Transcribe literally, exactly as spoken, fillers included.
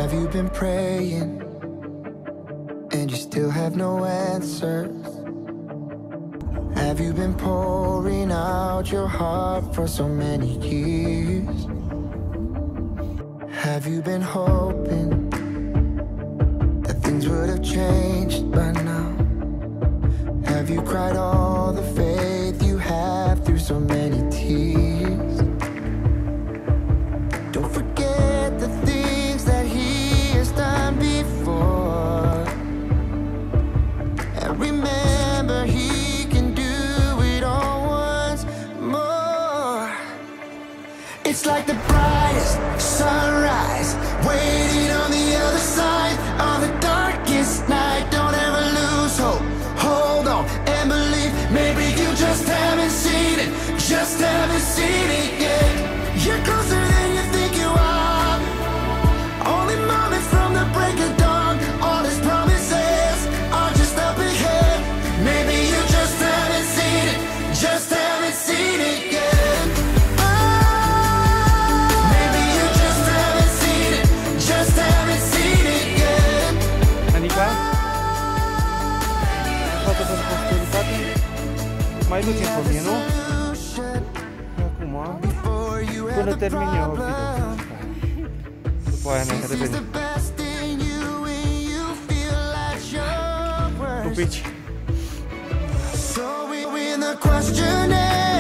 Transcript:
Have you been praying and you still have no answers? Have you been pouring out your heart for so many years? Have you been hoping that things would have changed by now? Have you cried all the faith you have through so many tears? Don't forget the things that He has done before, and remember He can do it all once more. It's like the brightest sunrise waiting on the other side of the darkest night. Don't ever lose hope. Hold on and believe. Maybe you just haven't seen it, just haven't seen it yet. You're closer than you think you are. Only moments from the break of dawn. All His promises are just up ahead. Maybe you just haven't seen it, just haven't seen it yet. Oh, maybe you just haven't seen it, just haven't seen it yet. Anica? Toată pentru prosperitate? Mai ducem pe mine, nu? Acum, până termin eu video. După aia ne revenim. Pupici! So we win the questionnaire.